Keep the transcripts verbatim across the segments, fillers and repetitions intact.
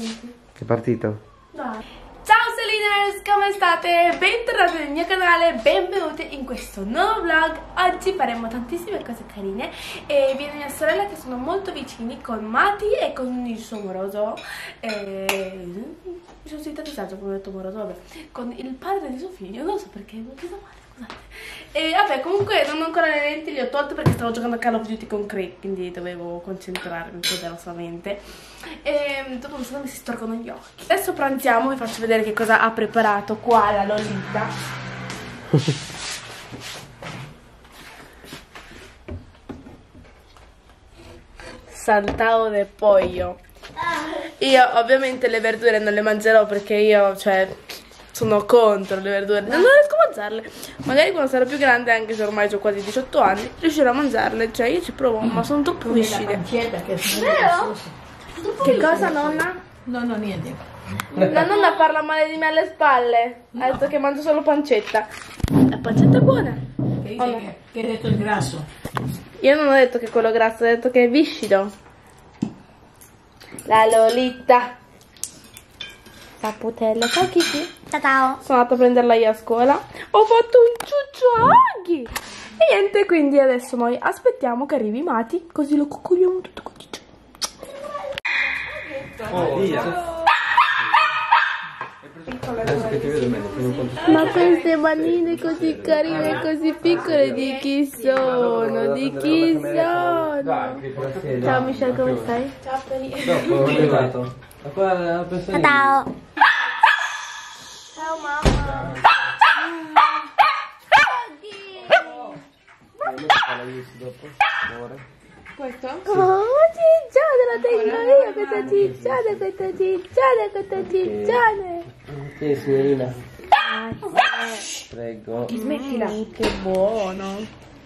È partito? Dai. Ciao Seliners, come state? Bentornati nel mio canale, benvenuti in questo nuovo vlog. Oggi faremo tantissime cose carine e viene mia sorella che sono molto vicini con Mati e con il suo moroso. E... mi sono sentita a disagio come ho detto moroso, vabbè. Con il padre di suo figlio, non so perché, mi ho chiesto male, scusate. E vabbè, comunque non ho ancora le lenti, le ho tolte perché stavo giocando a Call of Duty con Craig, quindi dovevo concentrarmi poderosamente. E dopo mi, mi si storcono gli occhi. Adesso pranziamo, vi faccio vedere che cosa ha preparato qua la Lolita. Saltao de pollo. Io ovviamente le verdure non le mangerò perché io, cioè, sono contro le verdure, non riesco a mangiarle. Magari quando sarò più grande, anche se ormai ho quasi diciotto anni, riuscirò a mangiarle. Cioè io ci provo, ma sono troppo viscide. Vero? Che cosa, nonna? No, no, niente. La nonna parla male di me alle spalle. Ha detto che mangio solo pancetta. La pancetta è buona. Che dice no? che, che hai detto il grasso. Io non ho detto che è quello grasso, ho detto che è viscido. La Lolita. Saputella. Ciao Kiki. Ciao. Sono andata a prenderla io a scuola. Ho fatto un ciuccio aghi. E niente, quindi adesso noi aspettiamo che arrivi Mati, così lo coccoliamo tutto così. Oh, via. Adesso che ti vedo meglio, prendo un po'. Ma queste manine così carine, così piccole, di chi sono? Di chi sono? Ciao Michelle, come stai? Ciao Peri. Dopo ho arrivato. Ciao. Ciao mamma. Questo? Oh, ciccione, la tengo io, questa ciccione, questa ciccione, questa ciccione. Sì, signorina. Grazie. Prego. Smettila. Mm, che buono.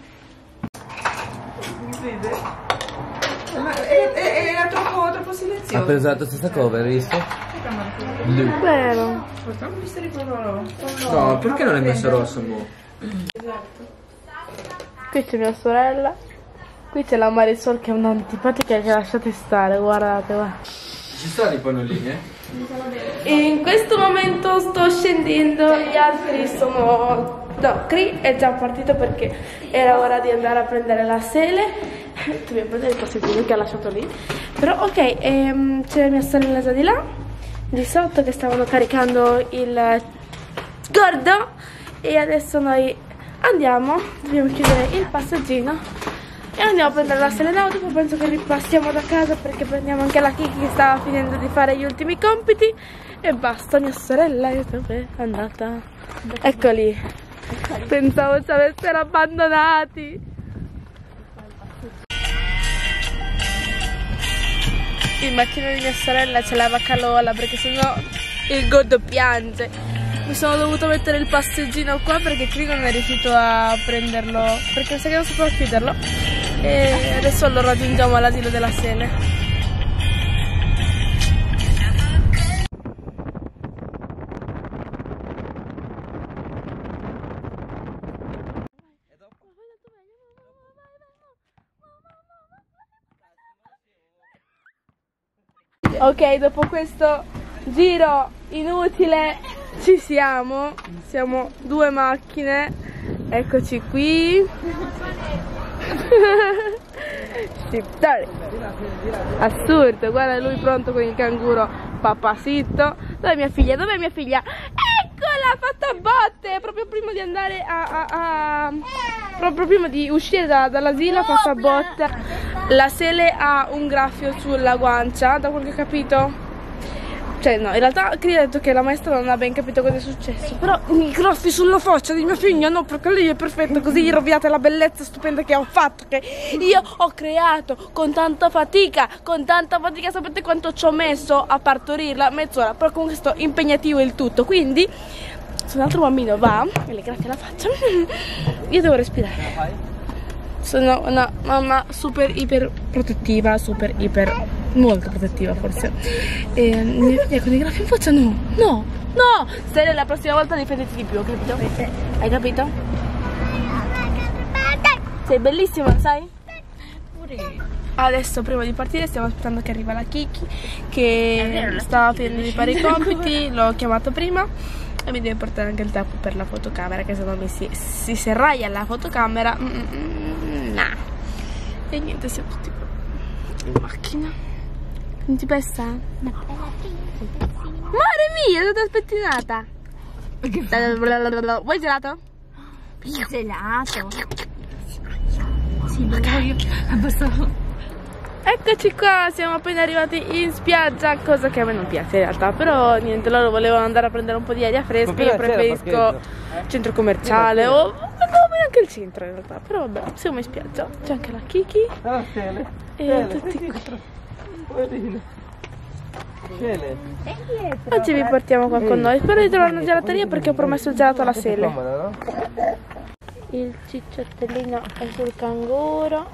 Ma era troppo, troppo silenzioso. Ha preso la stessa cover, hai visto? Vero. Facciamo essere quello. No, perché non hai messo rosso, mo? Esatto. Qui c'è mia sorella. Qui c'è la Marisol che è un'antipatica che lasciate stare, guardate, guarda. Ci sono i pannolini, eh? E in questo momento sto scendendo, gli altri sono... No, Cri è già partito perché era ora di andare a prendere la sele. Dobbiamo prendere il passeggino che ha lasciato lì. Però ok, ehm, c'è mia sorella già di là, di sotto, che stavano caricando il gordo. E adesso noi andiamo, dobbiamo chiudere il passeggino e andiamo a prendere la sele. Dopo penso che ripassiamo da casa perché prendiamo anche la Kiki che stava finendo di fare gli ultimi compiti. E basta, mia sorella dove è andata? Eccoli. Pensavo ci avessero abbandonati. Il macchinino di mia sorella ce l'aveva calola perché sennò il gordo piange. Mi sono dovuto mettere il passeggino qua perché qui non è riuscito a prenderlo, perché sa che non sapevo chiuderlo. E adesso lo raggiungiamo all'asilo della Sele. Ok, dopo questo giro inutile ci siamo. Siamo due macchine. Eccoci qui. Assurdo, guarda lui pronto con il canguro. Papacito. Dov'è mia figlia? Dov'è mia figlia? Eccola, fatta a botte. Proprio prima di andare a, a, a... proprio prima di uscire da, dall'asilo, fatta a botte. La Sele ha un graffio sulla guancia, da quel che ho capito. Cioè no, in realtà Cri ha detto che la maestra non ha ben capito cosa è successo. Però i graffi sulla faccia di mia figlia no, perché lei è perfetta. Così gli rovinate la bellezza stupenda che ho fatto, che io ho creato con tanta fatica. Con tanta fatica, sapete quanto ci ho messo a partorirla? Mezz'ora. Però comunque sto impegnativo il tutto. Quindi se un altro bambino va e le graffia la faccia, io devo respirare. Sono una mamma super iper protettiva, super iper molto protettiva forse. E mia figlia con i graffi in faccia no, no, no. Se la prossima volta difenditi di più, capito? Hai capito? Sei bellissima, sai? Pure. Adesso prima di partire stiamo aspettando che arriva la Kiki, che stava finendo di fare i compiti. L'ho chiamato prima e mi deve portare anche il tappo per la fotocamera, che se no mi si, si serraia la fotocamera. mm, mm, nah. E niente, siamo tutti in macchina. Non ti pesa? No. Mare mia, tutta spettinata. Vuoi gelato? Gelato. Sì, magari abbastanza. Eccoci qua, siamo appena arrivati in spiaggia, cosa che a me non piace in realtà, però niente, loro volevano andare a prendere un po' di aria fresca, io preferisco centro commerciale o andavo bene anche il centro in realtà, però vabbè, siamo in spiaggia, c'è anche la Kiki e tutti qui. Oggi vi portiamo qua con noi, spero di trovare una gelateria perché ho promesso il gelato alla Sele. Il cicciottellino è sul canguro.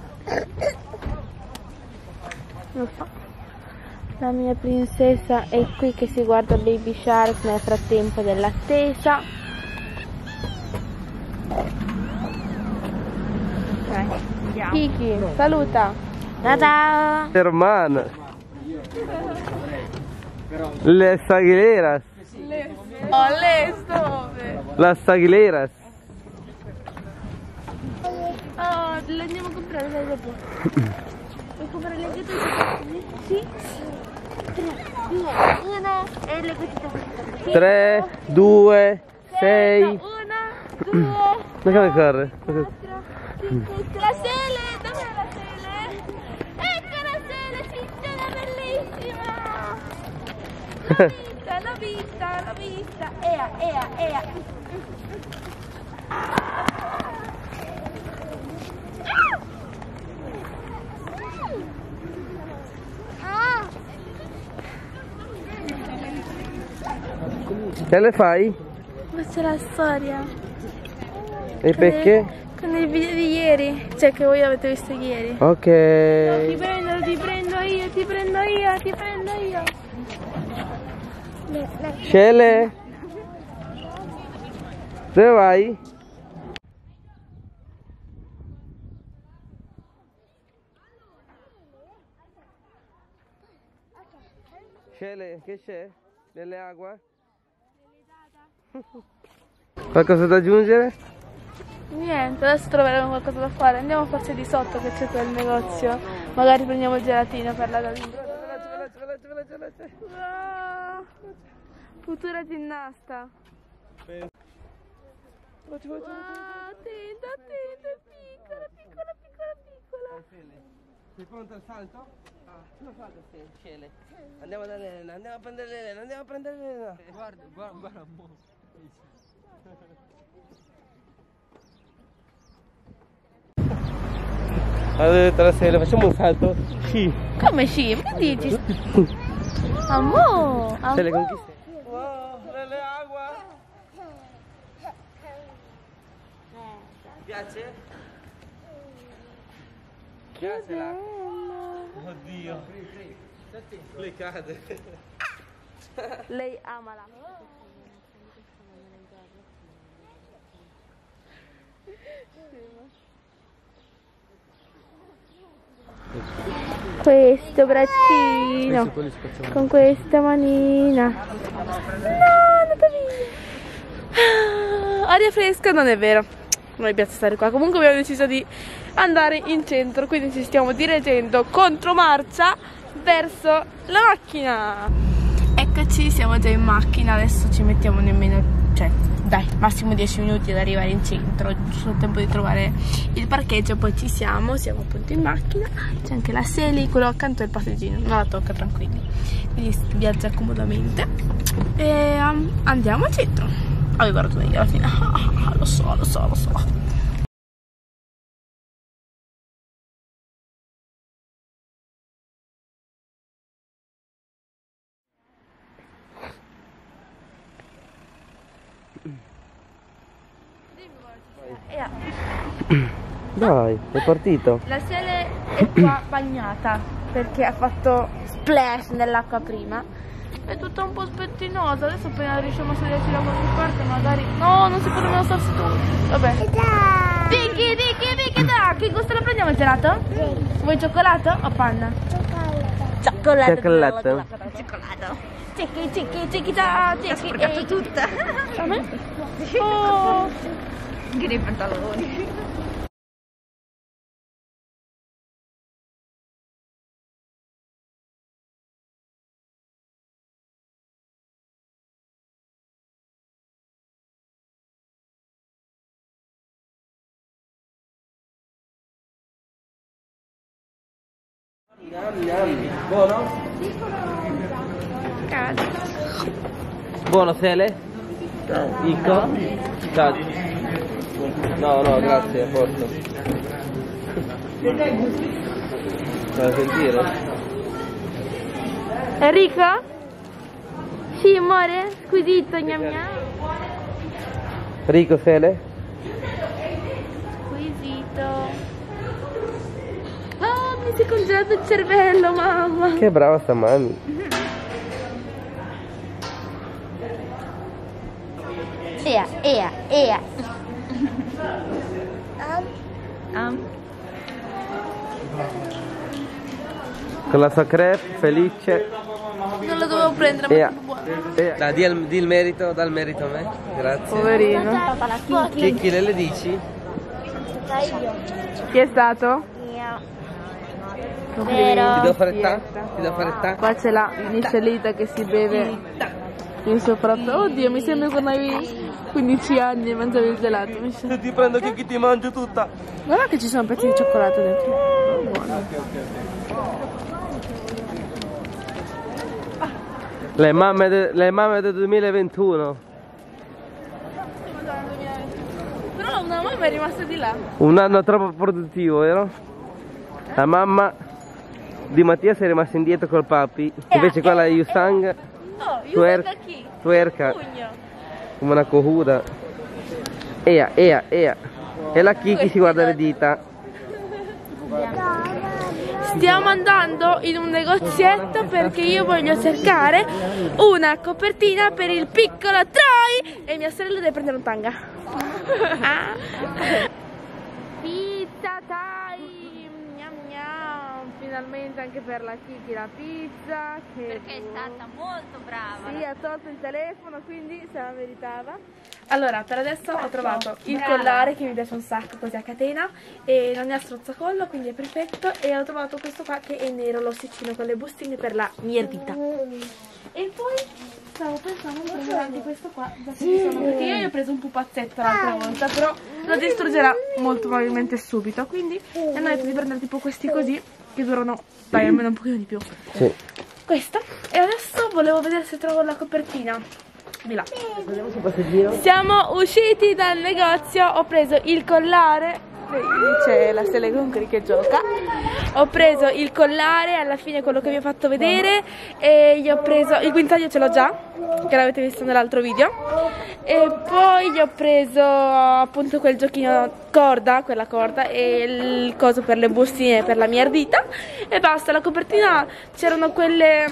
Lo fa. La mia princesa è qui che si guarda Baby Shark nel frattempo dell'attesa. Kiki, saluta. Ciao. Hermana. Las aguileras. Oh, le dove? Las aguileras. Oh, le andiamo a comprare, dai, dopo. Vuoi comprare le ghetto? Sì. tre, due, uno e le ghetto. tre, due, sei. uno, due, Ma come corre? quattro, cinque. La Sele, dov'è la Sele? Ecco la Sele, cicciona bellissima. L'ho vista, l'ho vista, l'ho vista. Ea, ea, ea. Che le fai? Ma c'è la storia. E perché? Con il video di ieri, cioè che voi avete visto ieri. Ok. Ti prendo, ti prendo io, ti prendo io, ti prendo io. Scele? Dove vai? Scele, che c'è? Delle acque? Qualcosa da aggiungere? Niente, adesso troveremo qualcosa da fare. Andiamo forse di sotto che c'è quel negozio. Magari prendiamo il gelatino per la dalina. Wow. Futura ginnasta. Wow, attenta, attenta, piccola, piccola, piccola, piccola. Sei pronto al salto? Ah, tu salto, sì, Scele. Andiamo da Elena, andiamo a prendere Elena, andiamo a prendere Elena. Guarda, guarda, guarda un po'. Allora, la sera facciamo un salto? Sì. Come sci? Che dici? Amore, Se le amore. conquiste. Wow, le acqua. Ti piace? Ti piace l'acqua? Oddio. Lei cade. Lei ama l'acqua. Questo braccino con questa manina. No, è andata via. Ah, aria fresca non è vero. Non mi piace stare qua. Comunque abbiamo deciso di andare in centro, quindi ci stiamo dirigendo contromarcia verso la macchina. Eccoci, siamo già in macchina. Adesso ci mettiamo nemmeno, cioè dai, massimo dieci minuti ad arrivare in centro, giusto il tempo di trovare il parcheggio. Poi ci siamo, siamo appunto in macchina. C'è anche la Seli, quello accanto è il passeggino, non la tocca, tranquilli. Quindi viaggia comodamente. E um, andiamo al centro. Avevo ragione io alla fine. Ah, lo so, lo so, lo so. Dai, è partito. La Sele è qua bagnata perché ha fatto splash nell'acqua prima. È tutta un po' spettinosa. Adesso appena riusciamo a sederci da qualche parte magari. No, non si può nemmeno stare seduti. Vabbè. Vicky, Vicky, Vicky. che da, che gusto lo prendiamo il gelato? Vuoi cioccolato o panna? Cioccolato. Cioccolato. Cioccolato. Cicchi, cicchi, cicchi, ciao, cicchi. Ho sporcato tutta. Oh. Anche nei pantaloni. Buono? Buono Sele? Icco? Ciao. No, no, grazie, a posto. Vuoi sentire? Enrico? Sì, amore? Squisito, gnam gnam. Rico Sele? Squisito. Oh, mi si è congelato il cervello, mamma. Che brava sta mami. Ea, ea, ea. Um. Con la sua crepe, felice. Non lo dovevo prendere, ma Ea. è troppo buono. Ea. Dai, di, il, di il merito, dal merito a me. Grazie. Poverino. Chi, chi le, le dici? Chi è stato? Vero. Ti devo fare ta? Ti devo fare ta? Qua c'è la Michelita che si beve il suo prato. Oddio, mi sembra quando avevi quindici anni e mangiavi il gelato. Michel. Se ti prendo che ti mangio tutta. Guarda che ci sono pezzi di cioccolato dentro. Oh, buono. Le mamme, de, le mamme del duemilaventuno. Però una mamma è rimasta di là. Un anno troppo produttivo, vero? La mamma di Mattia si è rimasta indietro col papi. Invece quella di Yusang Oh, io Tuer- da chi? tuerca Pugno. come una cohuda. Ea, ea, ea. E la Kiki si guarda le dita. Stiamo andando in un negozietto perché io voglio cercare una copertina per il piccolo Troy e mia sorella deve prendere un tanga. Ah. Pizza time! Gnam gnam! Finalmente anche per la Kiki la pizza. Che Perché è stata molto brava. sì, ha tolto il telefono, quindi se la meritava. Allora, per adesso ho trovato il collare che mi piace un sacco, così a catena, e non è a strozzacollo, quindi è perfetto, e ho trovato questo qua che è nero, l'ossicino con le bustine per la mierdita. E poi stavo pensando di prendere anche questo qua, già che ci sono, perché io gli ho preso un pupazzetto l'altra volta, però lo distruggerà molto probabilmente subito, quindi mi hanno detto di prendere tipo questi così, che durano, dai, almeno un pochino di più. Sì. Questo, e adesso volevo vedere se trovo la copertina. Di là. Andiamo sul passeggino. Siamo usciti dal negozio, ho preso il collare, c'è la Sele Concri che gioca, ho preso il collare, alla fine quello che vi ho fatto vedere, e gli ho preso, il guinzaglio ce l'ho già, che l'avete visto nell'altro video, e poi gli ho preso appunto quel giochino corda, quella corda, e il coso per le bustine per la mia ardita, e basta. La copertina c'erano quelle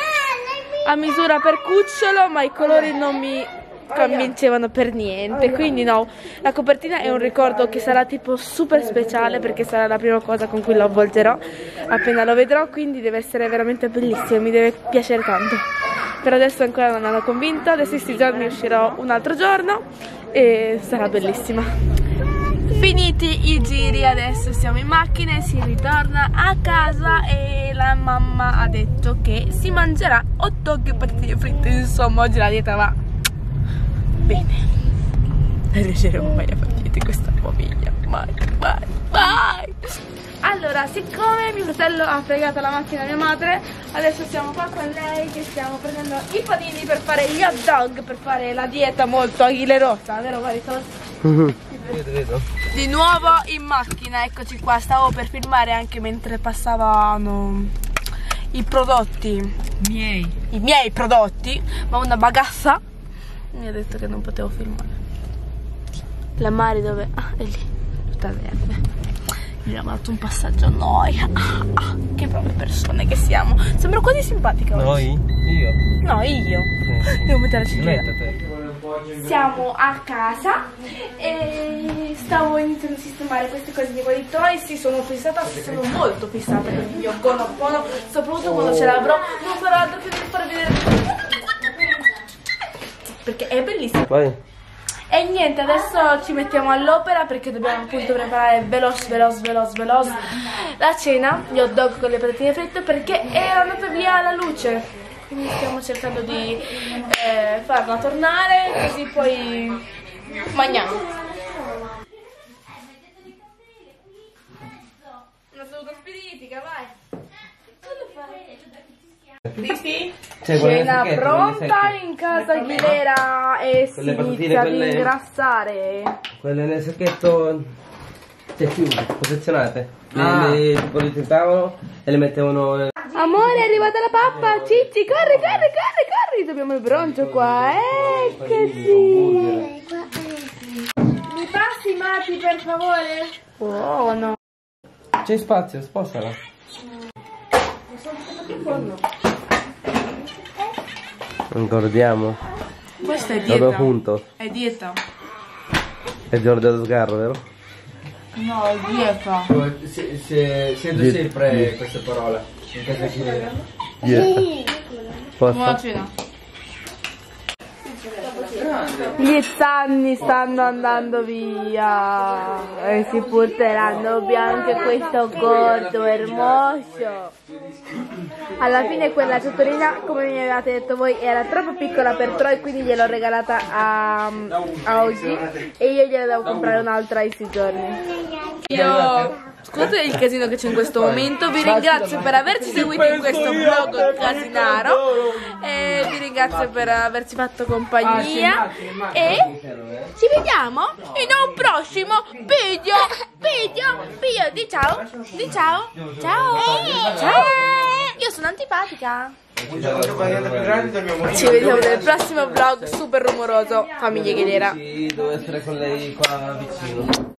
a misura per cucciolo, ma i colori non mi convincevano per niente, quindi no, la copertina è un ricordo che sarà tipo super speciale, perché sarà la prima cosa con cui lo avvolgerò appena lo vedrò, quindi deve essere veramente bellissimo, mi deve piacere tanto. Per adesso ancora non hanno convinto, adesso questi giorni uscirò un altro giorno e sarà bellissima. Finiti i giri, adesso siamo in macchina e si ritorna a casa, e la mamma ha detto che si mangerà hot dog e patatine fritte. Insomma, oggi la dieta va bene. Non riusciremo mai a fare niente in questa famiglia, mai, mai, mai. Allora, siccome mio fratello ha fregato la macchina a mia madre, adesso siamo qua con lei che stiamo prendendo i panini per fare gli hot dog, per fare la dieta molto aghilerosa, vero Maritos? Vedo, vedo. Di nuovo in macchina, eccoci qua, stavo per filmare anche mentre passavano i prodotti miei, i miei prodotti, ma una bagassa mi ha detto che non potevo filmare. La Mari dove? Ah, è lì, tutta verde. Mi ha dato un passaggio a noi. Ah, ah, che proprie persone che siamo. Sembro quasi simpatica oggi. Noi? Io? No, io. Sì. Devo mettere la cintura. Mettete. siamo a casa e stavo iniziando a sistemare queste cose di guaritori. Sì, sono fissata, sono molto fissata con il mio Ho'oponopono, soprattutto quando ce l'avrò. Non farò altro che per farvi vedere perché è bellissimo. Vai. E niente, adesso ci mettiamo all'opera perché dobbiamo appunto preparare veloce, veloce, veloce, veloce la cena, gli hot dog con le patatine fritte, perché è andata via la luce. Quindi stiamo cercando di eh, farla tornare, così poi mangiamo. Una saluto spiritica, vai! Sì, Cioè, quelle cena secche, pronta quelle in casa Aguilera e si Quelle patatine, inizia ad quelle- ingrassare. Quelle nel sacchetto, cioè chiuse, posizionate. Le, Ah. le, tipo le tentavano e le mettevano. eh, Amore, è arrivata la pappa, Cicci, corri, corri, corri, corri, dobbiamo il broncio qua, eccoci. Mi passi Mati per favore? Oh no. C'è spazio, spostala. Ricordiamo, Questa è dopo dieta. punto. È dieta. È il giorno dello sgarro, vero? No, è dieta. Se, se, sento Diet- sempre diet. queste parole in casa Aguilera. Dieta. Buona Posso? cena. Gli zanni stanno andando via e si porteranno via anche questo corto hermoso. Alla fine quella ciotolina, come mi avevate detto voi, era troppo piccola per Troy, quindi gliel'ho regalata a, a oggi e io gliela devo comprare un'altra in questi giorni. Io scusate il casino che c'è in questo momento, vi ringrazio per averci seguito in questo vlog casinaro e vi ringrazio per averci fatto compagnia e ci vediamo in un prossimo video video video di ciao di ciao ciao ciao, io sono antipatica. Ci vediamo nel prossimo vlog super rumoroso Famiglia Aguilera. Sì, devo essere con lei qua vicino.